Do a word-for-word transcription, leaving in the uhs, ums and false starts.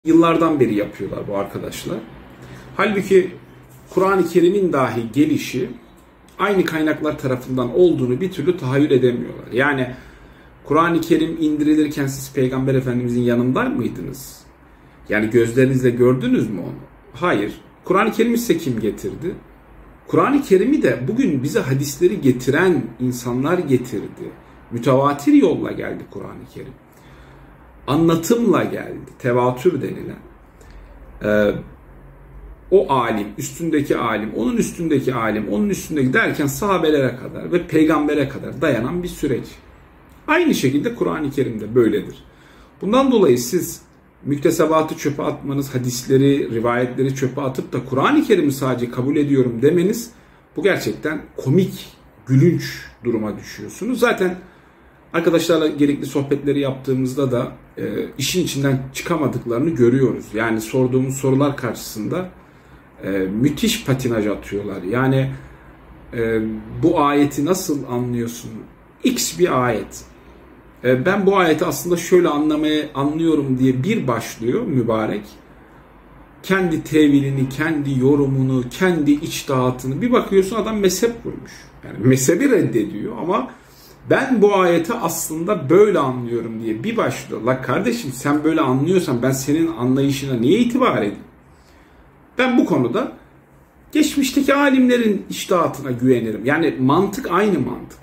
Yıllardan beri yapıyorlar bu arkadaşlar. Halbuki Kur'an-ı Kerim'in dahi gelişi aynı kaynaklar tarafından olduğunu bir türlü tahayyül edemiyorlar. Yani Kur'an-ı Kerim indirilirken siz Peygamber Efendimizin yanında mıydınız? Yani gözlerinizle gördünüz mü onu? Hayır. Kur'an-ı Kerim'i size kim getirdi? Kur'an-ı Kerim'i de bugün bize hadisleri getiren insanlar getirdi. Mütevatir yolla geldi Kur'an-ı Kerim. Anlatımla geldi. Tevatür denilen. Ee, o alim, üstündeki alim, onun üstündeki alim, onun üstündeki derken sahabelere kadar ve peygambere kadar dayanan bir süreç. Aynı şekilde Kur'an-ı Kerim'de böyledir. Bundan dolayı siz müktesebatı çöpe atmanız, hadisleri, rivayetleri çöpe atıp da Kur'an-ı Kerim'i sadece kabul ediyorum demeniz, bu gerçekten komik, gülünç duruma düşüyorsunuz. Zaten arkadaşlarla gerekli sohbetleri yaptığımızda da e, işin içinden çıkamadıklarını görüyoruz. Yani sorduğumuz sorular karşısında e, müthiş patinaj atıyorlar. Yani e, bu ayeti nasıl anlıyorsun? X bir ayet. E, ben bu ayeti aslında şöyle anlamaya anlıyorum diye bir başlıyor mübarek. Kendi tevilini, kendi yorumunu, kendi içtihatını. Bir bakıyorsun adam mezhep kurmuş. Yani mezhebi reddediyor ama ben bu ayeti aslında böyle anlıyorum diye bir başlıyor. La kardeşim sen böyle anlıyorsan ben senin anlayışına niye itibar edeyim? Ben bu konuda geçmişteki alimlerin içtihatına güvenirim. Yani mantık aynı mantık.